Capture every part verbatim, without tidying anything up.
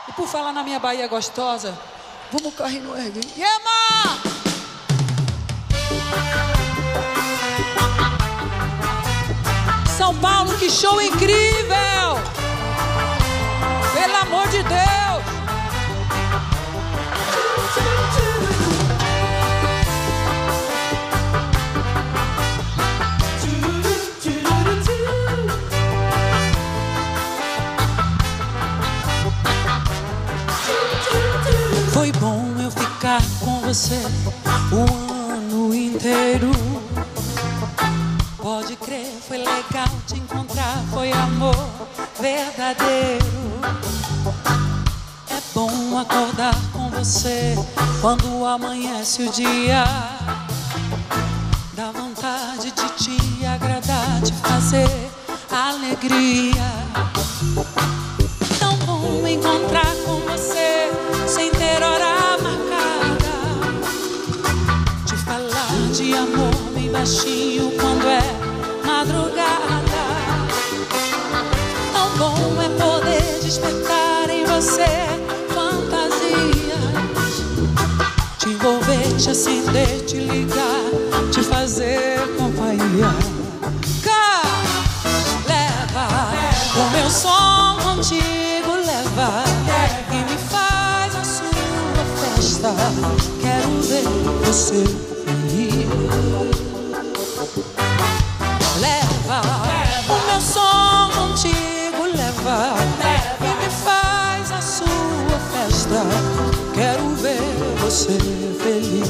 E por falar na minha Bahia gostosa, vamos correr no ergue. Yema! São Paulo, que show incrível! Pelo amor de Deus! Foi bom eu ficar com você o ano inteiro. Pode crer, foi legal te encontrar, foi amor verdadeiro. É bom acordar com você quando amanhece o dia. Dá vontade de te agradar, de fazer alegria. Tão bom encontrar com você sem ter hora marcada, de falar de amor bem baixinho quando é madrugada. Tão bom é poder despertar em você fantasias, te envolver, te acender, te ligar, te fazer companhia. Cá, leva o meu som contigo, leva e me faz a sua festa. Quero ver você feliz. Leva o meu som contigo, leva e me faz a sua festa. Quero ver você feliz.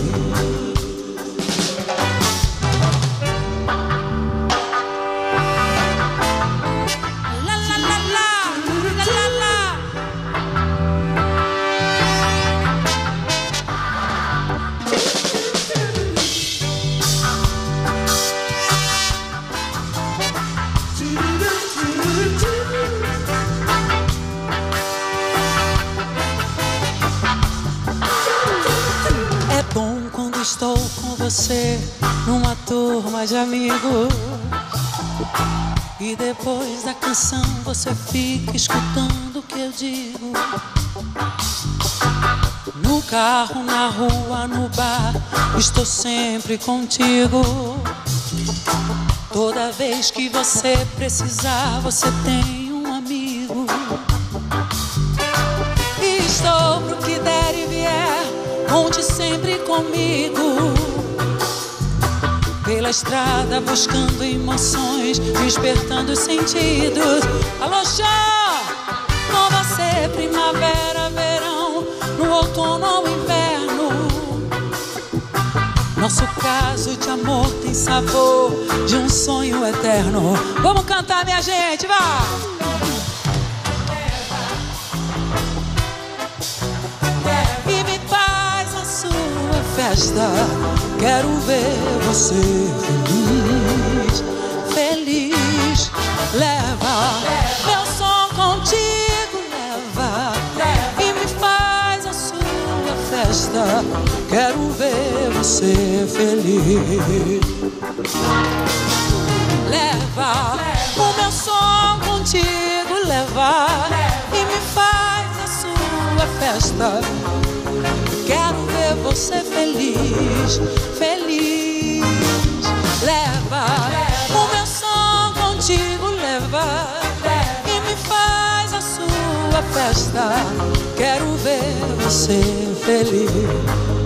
Estou com você numa turma de amigos e depois da canção você fica escutando o que eu digo. No carro, na rua, no bar, estou sempre contigo. Toda vez que você precisar, você tem um amigo. E estou pro que der e vier, conte sempre comigo. Pela estrada buscando emoções, despertando sentidos. Alô, Xó! Com você, primavera, verão, no outono ou inverno. Nosso caso de amor tem sabor de um sonho eterno. Vamos cantar, minha gente, vai! Festa, quero ver você feliz, feliz. Leva meu som contigo, leva e me faz a sua festa. Quero ver você feliz. Leva o meu som contigo, leva e me faz a sua festa. Quero ver você feliz, feliz. Leva o meu som contigo, leva e me faz a sua festa. Quero ver você feliz.